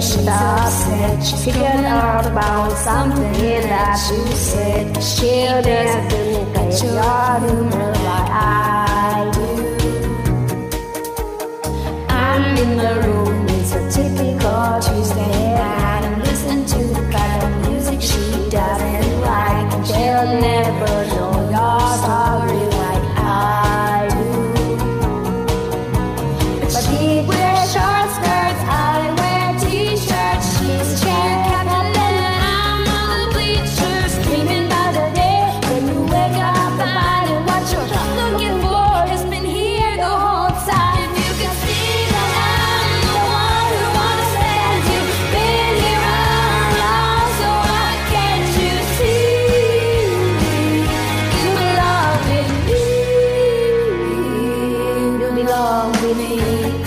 she's upset. She figured out about something that you said. She doesn't think that you're humor like I do. I'm in the room, it's a typical Tuesday night. I'm listening to the kind of music she doesn't like, and she'll never know your story like I do. But she wears short skirts, I wear t-shirts. She's a chair captain, I'm on the bleachers, dreaming about the day when you wake up and find out what you're looking for. It's been here the whole time. You can see that I'm the one who understands you. Been here all along, so why can't you see? You belong with me. You belong with me.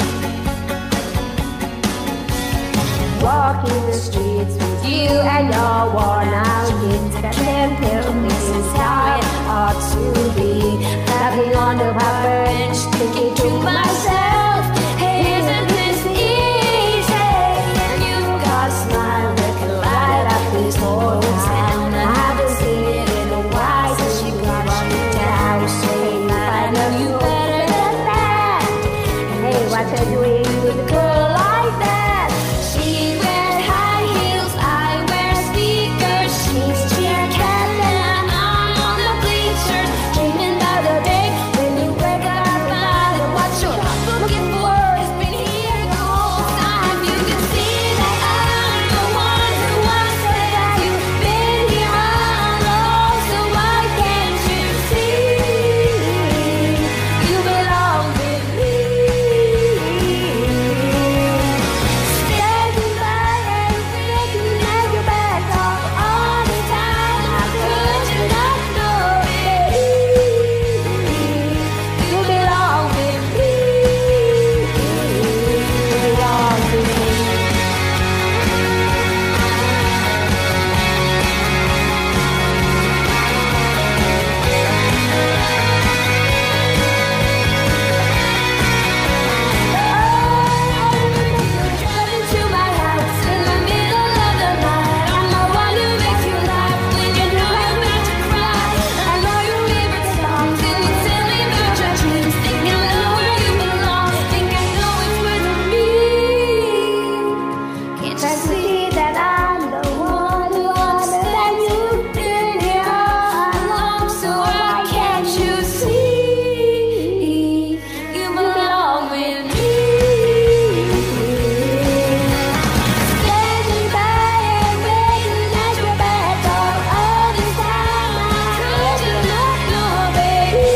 Walking the streets with you and your worn out kids that can tell me is how it ought to be. Laughing on the park bench, thinking to myself, hey, isn't this easy? And you've got a smile that can light up this whole town. I haven't seen it in a while since you got you down. Saying I know you better than that. Hey, what you doing with a girl like that? She wears high heels, I wear sneakers. She's cheer captain, I'm on the bleachers, dreaming about the day when you wake up and find out what you're looking for. It's been here the whole time. You can see that I'm the one who understands you. Been here all along, so why can't you see? You belong with me. Standing by and thinking at your back all the time. How could you not know it? You belong with me. You belong with me. Come into my house in the middle of the night. I'm the one who makes you laugh when you know you're about to cry. I know your favorite songs and you tell me about your dreams. Think I know where you belong. Think I know it's with me. Can't you see that I'm the one who understands you? Been here all along, so why can't you see? You belong with me. Standing by and waiting at your back all this time. How could you not know, baby?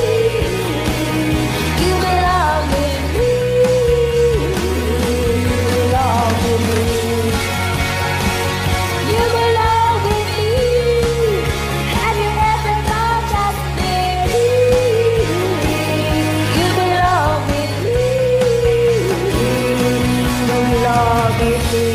You belong with me. You belong with me. You belong with me. Have you ever thought just maybe? You belong with me. You belong with me.